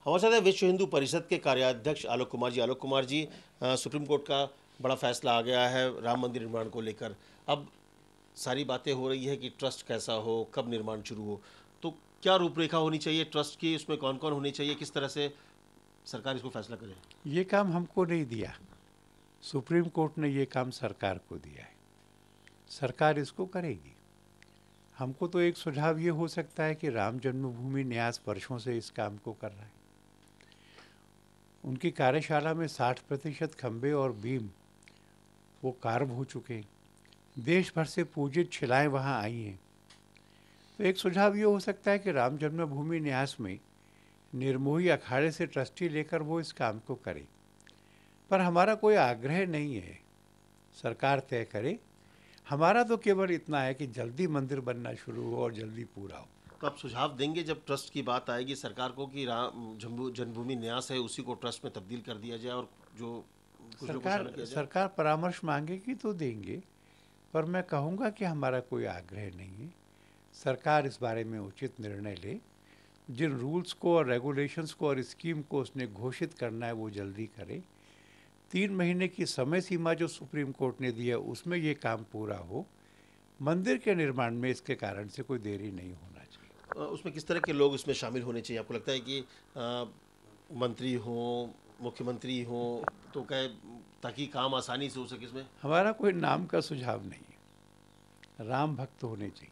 हमारे साथ है विश्व हिंदू परिषद के कार्याध्यक्ष आलोक कुमार जी। आलोक कुमार जी, सुप्रीम कोर्ट का बड़ा फैसला आ गया है राम मंदिर निर्माण को लेकर। अब सारी बातें हो रही है कि ट्रस्ट कैसा हो, कब निर्माण शुरू हो, तो क्या रूपरेखा होनी चाहिए ट्रस्ट की, उसमें कौन कौन होने चाहिए, किस तरह से सरकार इसको फैसला करे? ये काम हमको नहीं दिया, सुप्रीम कोर्ट ने ये काम सरकार को दिया है। सरकार इसको करेगी। हमको तो एक सुझाव ये हो सकता है कि राम जन्मभूमि न्यास वर्षों से इस काम को कर रहा है। उनकी कार्यशाला में 60% खंबे और बीम वो कार्व हो चुके हैं। देश भर से पूजित शिलाएं वहाँ आई हैं। तो एक सुझाव ये हो सकता है कि राम जन्मभूमि न्यास में निर्मोही अखाड़े से ट्रस्टी लेकर वो इस काम को करे। पर हमारा कोई आग्रह नहीं है, सरकार तय करे। हमारा तो केवल इतना है कि जल्दी मंदिर बनना शुरू हो और जल्दी पूरा हो। तो आप सुझाव देंगे जब ट्रस्ट की बात आएगी सरकार को कि राम जन्मभूमि न्यास है उसी को ट्रस्ट में तब्दील कर दिया जाए और जो सरकार परामर्श मांगेगी तो देंगे, पर मैं कहूँगा कि हमारा कोई आग्रह नहीं है। सरकार इस बारे में उचित निर्णय ले। जिन रूल्स को और रेगुलेशंस को और स्कीम को उसने घोषित करना है वो जल्दी करे। 3 महीने की समय सीमा जो सुप्रीम कोर्ट ने दी है उसमें ये काम पूरा हो। मंदिर के निर्माण में इसके कारण से कोई देरी नहीं होना चाहिए। उसमें किस तरह के लोग इसमें शामिल होने चाहिए? आपको लगता है कि मंत्री हों, मुख्यमंत्री हों, तो क्या ताकि काम आसानी से हो सके? इसमें हमारा कोई नाम का सुझाव नहीं है। राम भक्त होने चाहिए,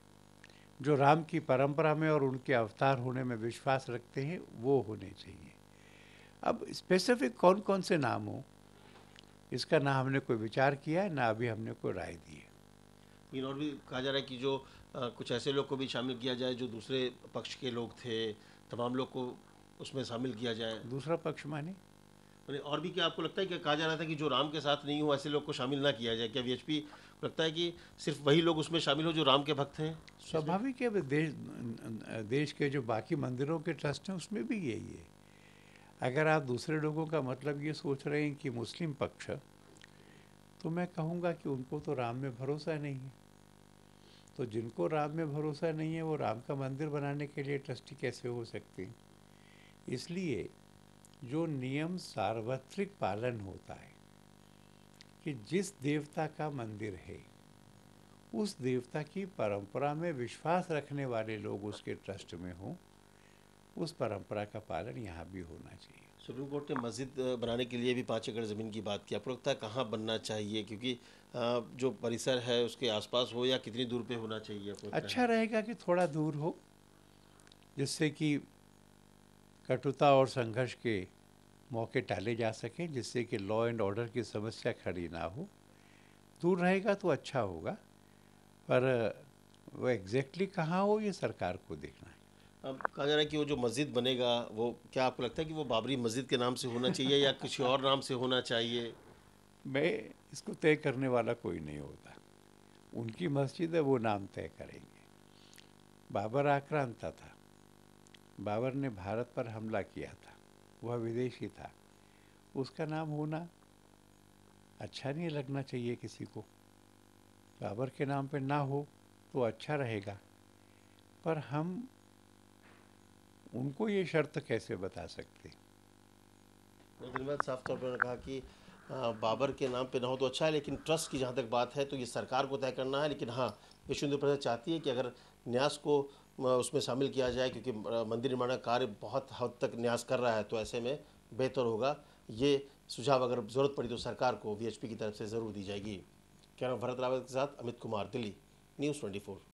जो राम की परंपरा में और उनके अवतार होने में विश्वास रखते हैं वो होने चाहिए। अब स्पेसिफिक कौन कौन से नाम हो इसका ना हमने कोई विचार किया है, ना अभी हमने कोई राय दी है। लेकिन और भी कहा जा रहा है कि जो कुछ ऐसे लोग को भी शामिल किया जाए जो दूसरे पक्ष के लोग थे, तमाम लोग को उसमें शामिल किया जाए। दूसरा पक्ष माने? और भी क्या आपको लगता है कि कहा जा रहा था कि जो राम के साथ नहीं हो ऐसे लोग को शामिल ना किया जाए? क्या वीएचपी लगता है कि सिर्फ वही लोग उसमें शामिल हो जो राम के भक्त हैं? स्वाभाविक है, देश के जो बाकी मंदिरों के ट्रस्ट हैं उसमें भी यही है। अगर आप दूसरे लोगों का मतलब ये सोच रहे हैं कि मुस्लिम पक्ष, तो मैं कहूँगा कि उनको तो राम में भरोसा नहीं है। तो जिनको राम में भरोसा नहीं है वो राम का मंदिर बनाने के लिए ट्रस्टी कैसे हो सकते हैं? इसलिए जो नियम सार्वत्रिक पालन होता है कि जिस देवता का मंदिर है उस देवता की परंपरा में विश्वास रखने वाले लोग उसके ट्रस्ट में हों, उस परंपरा का पालन यहाँ भी होना चाहिए। सुप्रीम कोर्ट ने मस्जिद बनाने के लिए भी 5 एकड़ ज़मीन की बात की। आपको लगता है कहाँ बनना चाहिए? क्योंकि जो परिसर है उसके आसपास हो या कितनी दूर पे होना चाहिए? अच्छा रहेगा कि थोड़ा दूर हो, जिससे कि कटुता और संघर्ष के मौके टाले जा सकें, जिससे कि लॉ एंड ऑर्डर की समस्या खड़ी ना हो। दूर रहेगा तो अच्छा होगा, पर वो एग्जैक्टली कहाँ हो ये सरकार को देखना है। अब कहा जा रहा है कि वो जो मस्जिद बनेगा वो, क्या आपको लगता है कि वो बाबरी मस्जिद के नाम से होना चाहिए या किसी और नाम से होना चाहिए? मैं इसको तय करने वाला कोई नहीं होता। उनकी मस्जिद है, वो नाम तय करेंगे। बाबर आक्रांता था, बाबर ने भारत पर हमला किया था, वह विदेशी था, उसका नाम होना अच्छा नहीं लगना चाहिए किसी को। बाबर के नाम पे ना हो तो अच्छा रहेगा, पर हम उनको ये शर्त कैसे बता सकते? धन्यवाद। साफ तौर पर कहा कि बाबर के नाम पे ना हो तो अच्छा है, लेकिन ट्रस्ट की जहाँ तक बात है तो ये सरकार को तय करना है। लेकिन हाँ, विश्व हिंदू परिषद चाहती है कि अगर न्यास को उसमें शामिल किया जाए, क्योंकि मंदिर निर्माण का कार्य बहुत हद तक न्यास कर रहा है, तो ऐसे में बेहतर होगा। ये सुझाव अगर ज़रूरत पड़ी तो सरकार को वीएचपी की तरफ से ज़रूर दी जाएगी। कैमरा भरत रावत के साथ अमित कुमार, दिल्ली, News24।